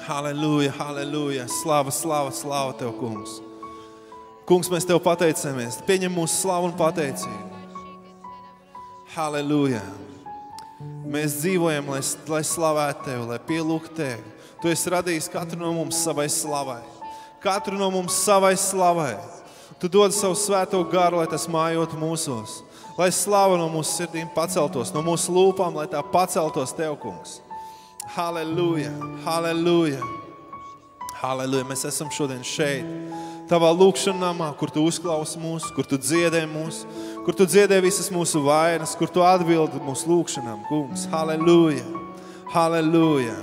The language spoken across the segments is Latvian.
Halleluja, halleluja. Slava, slava, slava Tev, kungs. Kungs, mēs Tev pateicamies. Pieņem mūsu slavu un pateicību. Halleluja. Mēs dzīvojam, lai slavētu Tev, lai pielūgtu Tev. Tu esi radījis katru no mums savai slavai. Katru no mums savai slavai. Tu dod savu svēto garu, lai tas mājotu mūsos. Lai slava no mūsu sirdīm paceltos, no mūsu lūpām, lai tā paceltos Tev, kungs. Halleluja, halleluja, halleluja. Mēs esam šodien šeit, Tavā lūkšanamā, kur Tu uzklausi mūs, kur Tu dziedē mūs, kur Tu dziedē visas mūsu vainas, kur Tu atbildi mūsu lūkšanām, kungs. Halleluja, halleluja,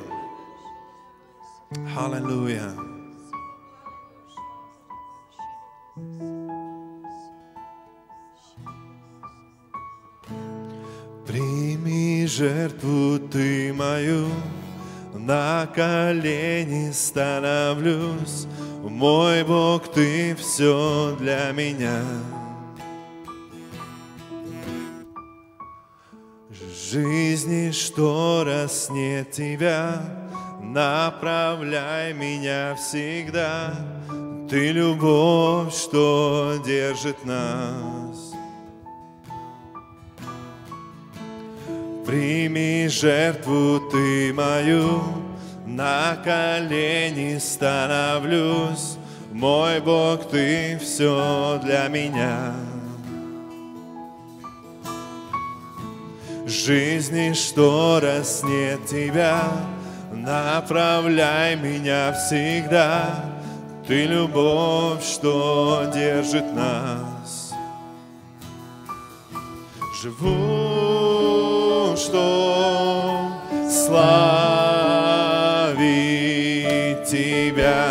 halleluja. Прими жертву Ты мою, на колени становлюсь. Мой Бог, Ты все для меня. Жизни, что раз нет Тебя, направляй меня всегда. Ты любовь, что держит нас. Прими жертву Ты мою, на колени становлюсь. Мой Бог, Ты все для меня. Жизни, что раз нет Тебя, направляй меня всегда. Ты любовь, что держит нас. Живу, что славить Тебя.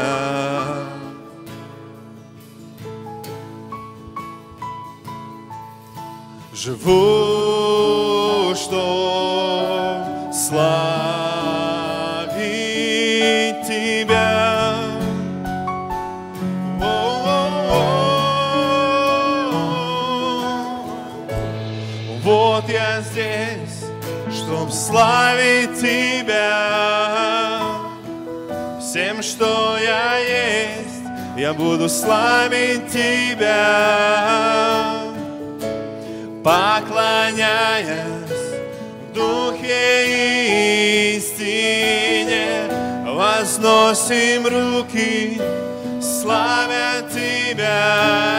Живу, что славить Тебя. Вот я здесь, чтоб славить Тебя. Всем, что я есть, я буду славить Тебя. Поклоняясь в духе и истине, возносим руки, славя Тебя.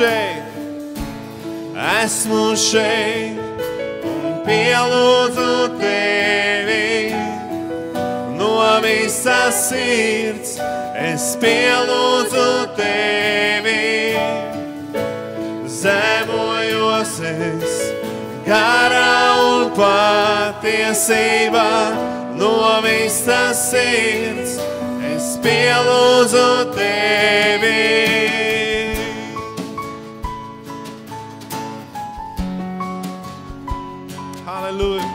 Esmu šeit un pielūdzu Tevi no visas sirds. Es pielūdzu Tevi, zemojos es garā un patiesībā no visas sirds. Es pielūdzu Tevi. Halleluja.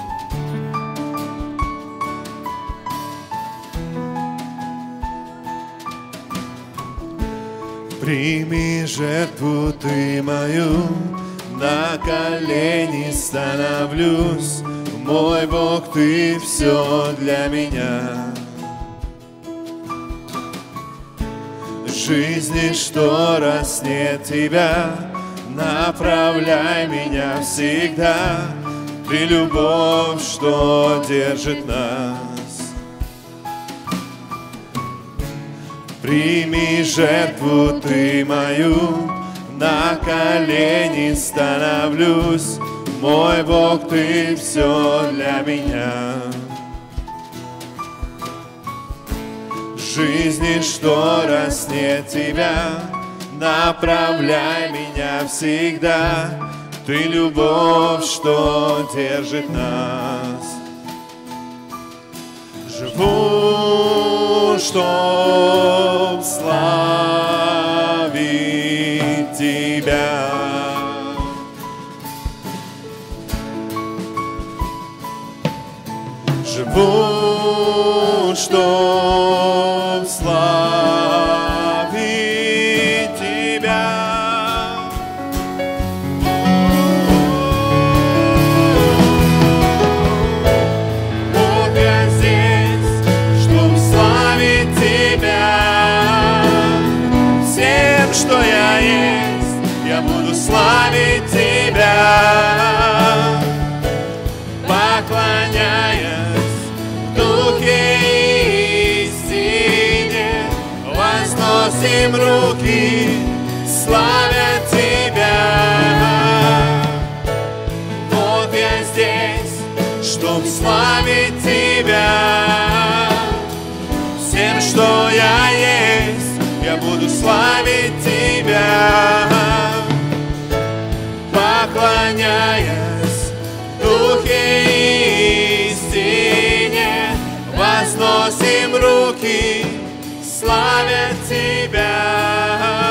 Прими жертву Ты мою, на колени становлюсь. Мой Бог, Ты все для меня. Жизни, что раз нет Тебя, направляй меня всегда. Ты любовь, что держит нас. Прими жертву Ты мою, на колени становлюсь. Мой Бог, Ты все для меня. Жизни, что раз нет Тебя, направляй меня всегда. Ты любовь, что держит нас. Живу, чтоб славить Тебя. Живу, чтоб славить Тебя. Вот я здесь, чтоб славить возносим руки, славя Тебя. Вот я здесь, чтоб славить Тебя. Всем, что я есть, я буду славить Тебя. Поклоняясь в Духе и истине, возносим руки, славя Тебя.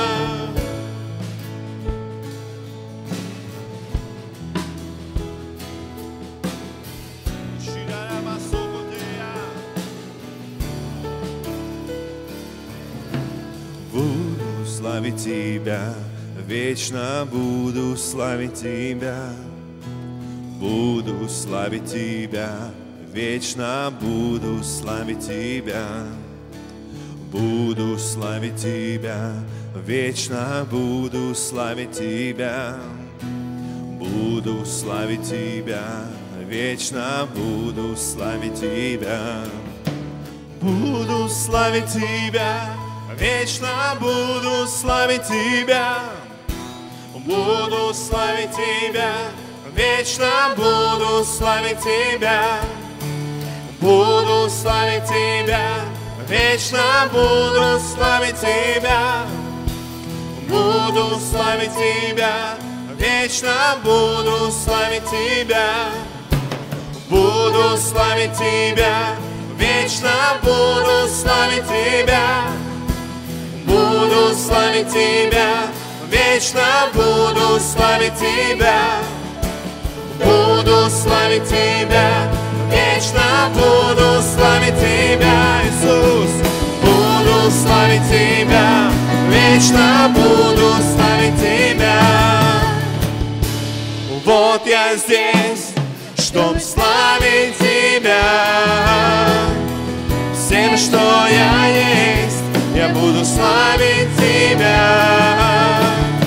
Буду славить Тебя, вечно буду славить Тебя. Буду славить Тебя, вечно буду славить Тебя. Буду славить Тебя, вечно буду славить Тебя. Буду славить Тебя, вечно буду славить Тебя. Буду славить Тебя, вечно буду славить Тебя. Буду славить Тебя, вечно буду славить Тебя. Буду славить Тебя, вечно буду славить Тебя. Буду славить Тебя, вечно буду славить Тебя. Буду славить Тебя, вечно буду славить Тебя. Буду славить Тебя, вечно буду славить Тебя. Буду славить Тебя, вечно буду славить Тебя, Иисус. Буду славить Тебя, вечно буду славить Тебя. Вот я здесь, чтоб славить Тебя. Всем, что я есть, я буду славить Тебя.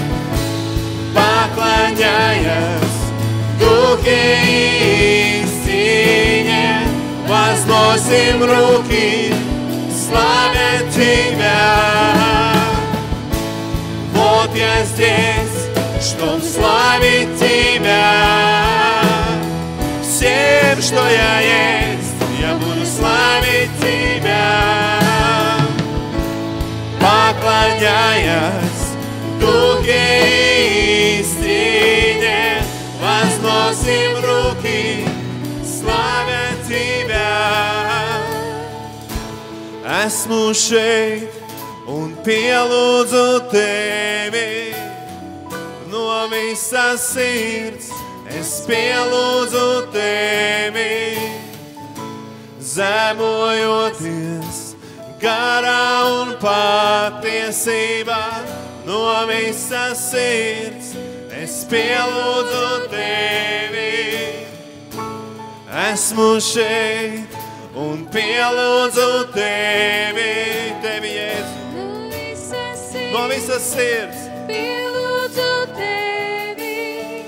Поклоняясь в Духе и истине, возносим руки, славя Тебя. Вот я здесь, чтоб славить Тебя. Всем, что я есть, я буду славить Тебя. Поклоняясь в Духе и истине, возносим руки, славя Тебя. Esmu šeit un pielūdzu Tevi, no visas sirds es pielūdzu Tevi, zemojoties garā un patiesībā, no visas sirds es pielūdzu Tevi. Esmu šeit un pielūdzu Tevi, Tevi, Jēzu. No visas sirds pielūdzu Tevi.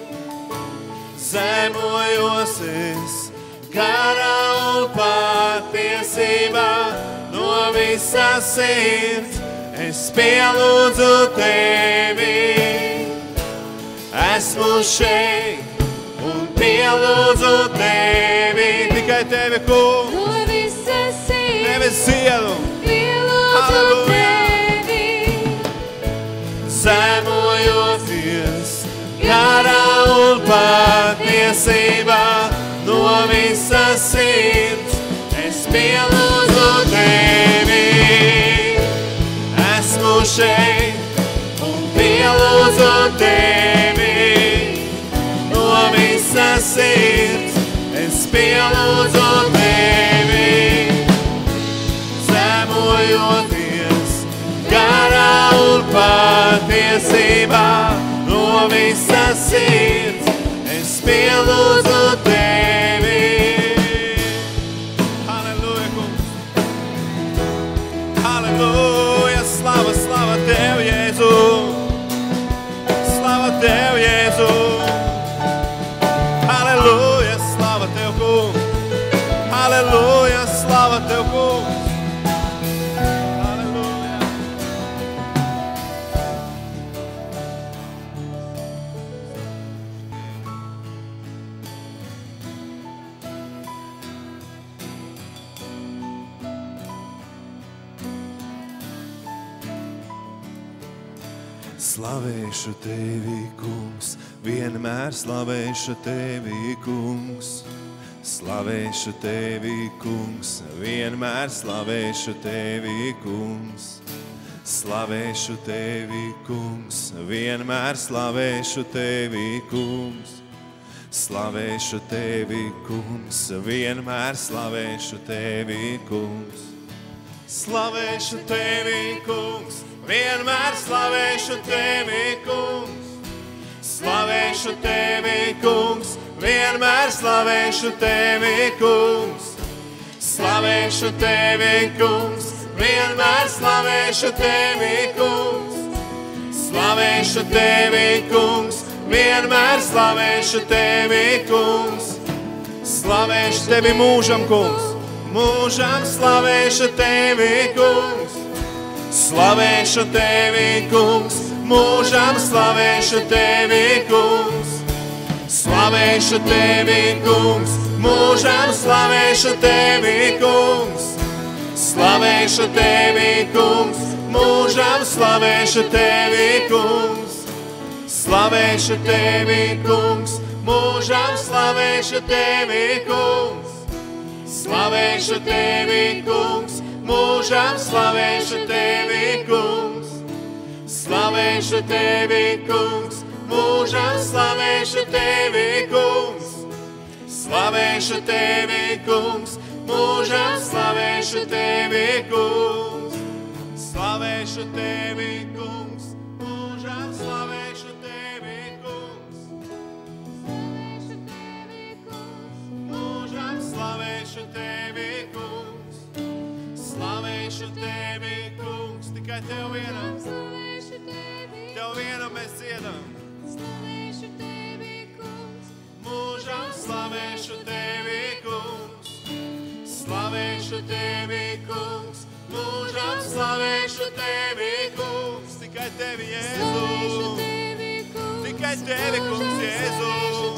Zemojos es garā un patiesībā, no visas sirds es pielūdzu Tevi. Esmu šeit un pielūdzu Tevi, tikai Tevi, Kungs. No visas sirds Tevi sielu, pielūdzu Tevi. zemojoties garā un patiesībā, no visas sirds es pielūdzu Tevi. Esmu šeit un pielūdzu Tevi, no visas sirds es pielūdzu Tevi. Zemojoties garā un patiesībā, no visas sirds es pielūdzu Tevi. Halleluja, Kungs! Halleluja! Slava, slava Tev, Jēzu! Slava Tev, Jēzu! Halleluja! Slava Tev, Kungs! Halleluja! Slava Tev, Kungs! Halleluja! Slavēšu tevi, kungs, vienmēr slavēšu tevi, kungs. Slavēšu tevi, kungs, vienmēr slavēšu tevi, kungs. Slavēšu tevi, kungs, vienmēr slavēšu tevi, kungs. Slavēšu tevi, kungs, vienmēr slavēšu tevi, kungs. Slavēšu tevi, kungs, vienmēr slavēšu tevi, kungs. Slavēšu tevi, kungs, vienmēr slavēšu tevi, kungs. Slavēšu tevi, kungs, vienmēr slavēšu tevi, kungs. Slavēšu tevi, kungs, vienmēr slavēšu tevi, kungs. Slavēšu tevi mūžam, kungs, mūžam slavēšu tevi, kungs. Slavēšu tevi, kungs, mūžam slavēšu tevi, kungs. Slavēšu tevi, kungs, mūžam slavēšu tevi, kungs. Slavēšu tevi, kungs, mūžam slavēšu tevi, kungs. Slavēšu tevi, kungs, mūžam slavēšu tevi, kungs. Slavēšu tevi, kungs, mūžam slavēšu tevi, kungs. Slavēšu tevi, kungs, mūžam slavēšu tevi, kungs. Slavēšu tevi, kungs, mūžam slavēšu tevi, kungs. Slavēšu tevi, kungs, mūžam slavēšu tevi, kungs. Mūžam slavēšu tevi, kungs. Slavēšu tevi, kungs. Tikai tev vienam. Tev vienam mēs dziedam. Slavēšu tevi, kungs. Mūžam slavēšu tevi, kungs. Slavēšu tevi, kungs. Mūžam slavēšu tevi, kungs. Tikai tevi, Jēzu. Tikai tevi, kungs, Jēzu.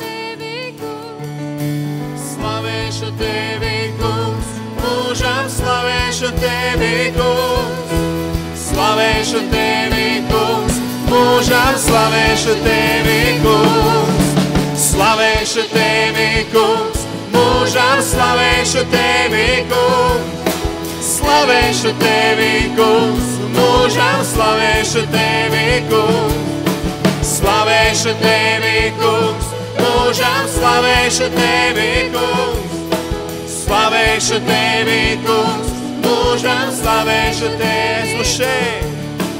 Slavēšu tevi, kungs. Mūžam slavēšu tevi, kungs. Slavēšu tevi, kungs. Mūžam slavēšu tevi, kungs. Slavēšu tevi, kungs. Mūžam slavēšu tevi, kungs. Slavēšu tevi, kungs. Mūžam slavēšu tevi, kungs. Slavēšu tevi, kungs. Mūžam slavēšu tevi, kungs. Slavēšu tevi, kungs. Mūžam slavēšu tevi. Esmu šeit.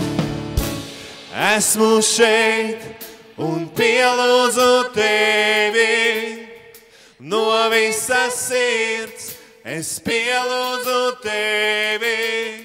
Esmu šeit un pielūdzu tevi. No visas sirds es pielūdzu tevi.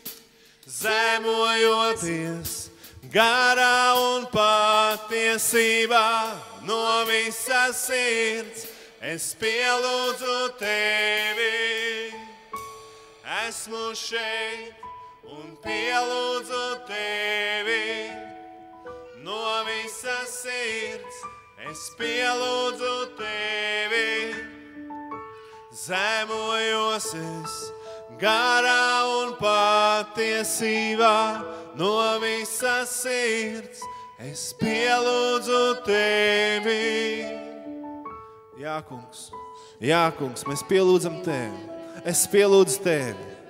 Zemojoties garā un patiesībā. No visas sirds es pielūdzu tevi. Esmu šeit un pielūdzu tevi. No visas sirds es pielūdzu tevi. Zemojos es garā un patiesībā. No visas sirds es pielūdzu tevi. Jā, kungs, mēs pielūdzam tevi. Es pielūdzu tevi.